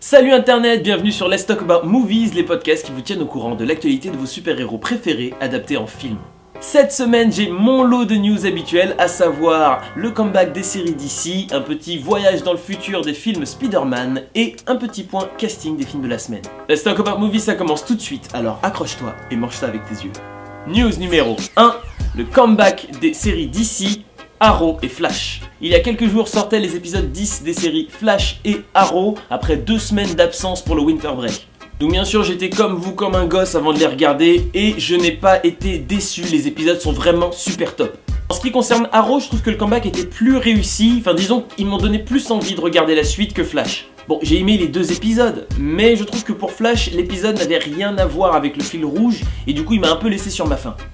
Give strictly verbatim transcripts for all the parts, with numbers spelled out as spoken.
Salut internet, bienvenue sur Let's Talk About Movies, les podcasts qui vous tiennent au courant de l'actualité de vos super-héros préférés adaptés en film. Cette semaine, j'ai mon lot de news habituels, à savoir le comeback des séries D C, un petit voyage dans le futur des films Spider-Man et un petit point casting des films de la semaine. Let's Talk About Movies, ça commence tout de suite, alors accroche-toi et mange ça avec tes yeux. News numéro un, le comeback des séries D C, Arrow et Flash. Il y a quelques jours sortaient les épisodes dix des séries Flash et Arrow après deux semaines d'absence pour le winter break. Donc bien sûr j'étais comme vous, comme un gosse avant de les regarder et je n'ai pas été déçu, les épisodes sont vraiment super top. En ce qui concerne Arrow, je trouve que le comeback était plus réussi, enfin disons qu'ils m'ont donné plus envie de regarder la suite que Flash. Bon, j'ai aimé les deux épisodes, mais je trouve que pour Flash, l'épisode n'avait rien à voir avec le fil rouge et du coup il m'a un peu laissé sur ma faim.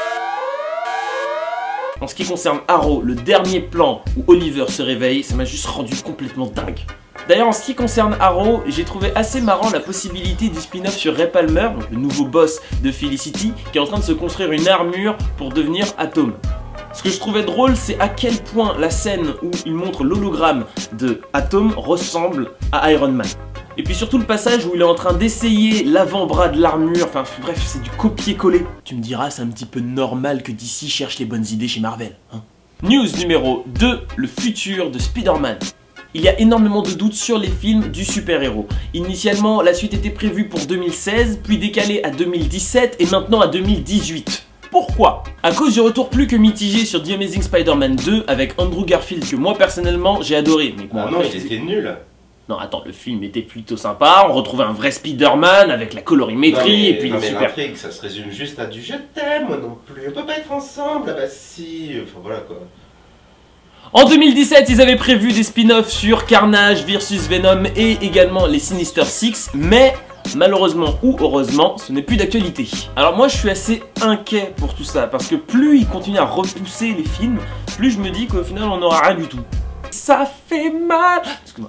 En ce qui concerne Arrow, le dernier plan où Oliver se réveille, ça m'a juste rendu complètement dingue. D'ailleurs, en ce qui concerne Arrow, j'ai trouvé assez marrant la possibilité du spin-off sur Ray Palmer, donc le nouveau boss de Felicity, qui est en train de se construire une armure pour devenir Atom. Ce que je trouvais drôle, c'est à quel point la scène où il montre l'hologramme de Atom ressemble à Iron Man. Et puis surtout le passage où il est en train d'essayer l'avant-bras de l'armure, enfin bref, c'est du copier-coller. Tu me diras, c'est un petit peu normal que D C cherche les bonnes idées chez Marvel, hein. News numéro deux, le futur de Spider-Man. Il y a énormément de doutes sur les films du super-héros. Initialement, la suite était prévue pour deux mille seize, puis décalée à deux mille dix-sept et maintenant à deux mille dix-huit. Pourquoi? À cause du retour plus que mitigé sur The Amazing Spider-Man deux avec Andrew Garfield que moi personnellement j'ai adoré. Mais bon, ah non, c'était nul. Non, attends, le film était plutôt sympa, on retrouvait un vrai Spider-Man avec la colorimétrie non, mais, et puis non, les mais super... l'intrigue, ça se résume juste à du je t'aime, moi non plus, on peut pas être ensemble, ah bah si, enfin voilà quoi. En deux mille dix-sept, ils avaient prévu des spin-offs sur Carnage versus Venom et également les Sinister Six, mais malheureusement ou heureusement, ce n'est plus d'actualité. Alors moi, je suis assez inquiet pour tout ça, parce que plus ils continuent à repousser les films, plus je me dis qu'au final, on n'aura rien du tout. Ça fait mal. Excuse-moi.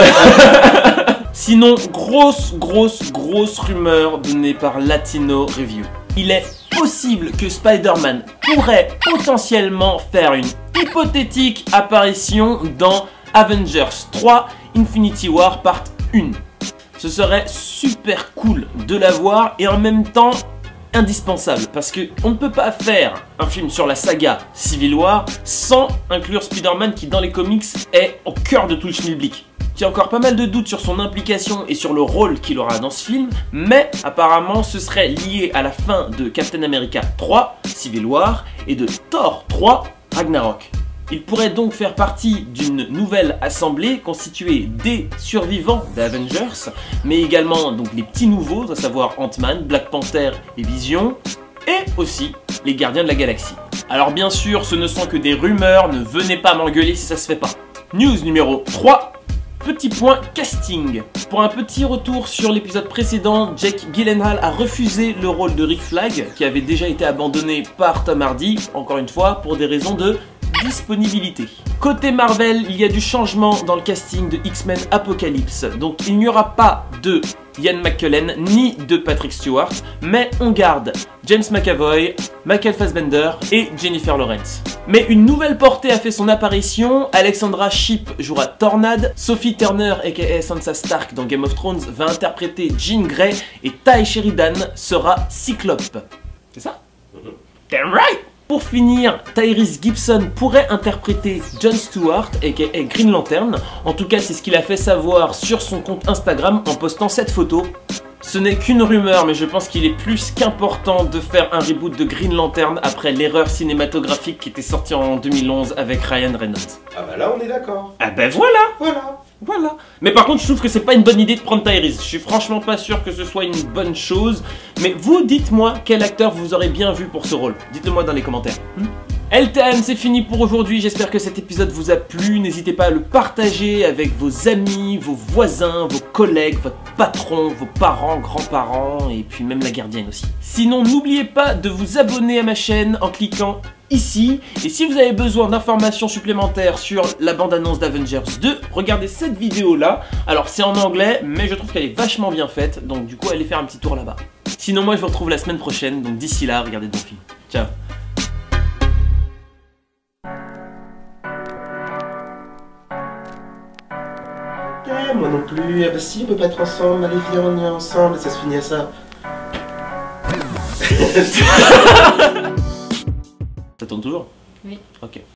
Sinon, grosse, grosse, grosse rumeur donnée par Latino Review. Il est possible que Spider-Man pourrait potentiellement faire une hypothétique apparition dans Avengers trois Infinity War Part un. Ce serait super cool de la voir et en même temps indispensable parce que on ne peut pas faire un film sur la saga Civil War sans inclure Spider-Man qui dans les comics est au cœur de tout le schmilblick. Il y a encore pas mal de doutes sur son implication et sur le rôle qu'il aura dans ce film, mais apparemment ce serait lié à la fin de Captain America trois, Civil War, et de Thor trois, Ragnarok. Il pourrait donc faire partie d'une nouvelle assemblée constituée des survivants d'Avengers, mais également donc les petits nouveaux, à savoir Ant-Man, Black Panther et Vision, et aussi les Gardiens de la Galaxie. Alors bien sûr, ce ne sont que des rumeurs, ne venez pas m'engueuler si ça se fait pas. News numéro trois. Petit point casting. Pour un petit retour sur l'épisode précédent, Jake Gyllenhaal a refusé le rôle de Rick Flag, qui avait déjà été abandonné par Tom Hardy, encore une fois, pour des raisons de disponibilité. Côté Marvel, il y a du changement dans le casting de X-Men Apocalypse, donc il n'y aura pas de Ian McKellen ni de Patrick Stewart, mais on garde James McAvoy, Michael Fassbender et Jennifer Lawrence. Mais une nouvelle portée a fait son apparition, Alexandra Shipp jouera Tornade, Sophie Turner aka Sansa Stark dans Game of Thrones va interpréter Jean Grey et Ty Sheridan sera Cyclope. C'est ça? Damn right! Pour finir, Tyrese Gibson pourrait interpréter Jon Stewart aka Green Lantern. En tout cas, c'est ce qu'il a fait savoir sur son compte Instagram en postant cette photo. Ce n'est qu'une rumeur, mais je pense qu'il est plus qu'important de faire un reboot de Green Lantern après l'erreur cinématographique qui était sortie en deux mille onze avec Ryan Reynolds. Ah bah là, on est d'accord. Ah ben voilà. Voilà. Voilà. Mais par contre, je trouve que c'est pas une bonne idée de prendre Tyrese. Je suis franchement pas sûr que ce soit une bonne chose. Mais vous, dites-moi quel acteur vous aurez bien vu pour ce rôle. Dites-le moi dans les commentaires. Hmm L T M, c'est fini pour aujourd'hui. J'espère que cet épisode vous a plu. N'hésitez pas à le partager avec vos amis, vos voisins, vos collègues, votre patron, vos parents, grands-parents et puis même la gardienne aussi. Sinon, n'oubliez pas de vous abonner à ma chaîne en cliquant ici. Et si vous avez besoin d'informations supplémentaires sur la bande-annonce d'Avengers deux, regardez cette vidéo-là. Alors, c'est en anglais, mais je trouve qu'elle est vachement bien faite. Donc, du coup, allez faire un petit tour là-bas. Sinon, moi, je vous retrouve la semaine prochaine. Donc, d'ici là, regardez de bons films. Ciao. Moi non non plus. Ah bah si, on peut pas être ensemble. Allez, viens, on est ensemble. Et ça se finit à ça. Ça tourne toujours? Oui. Ok.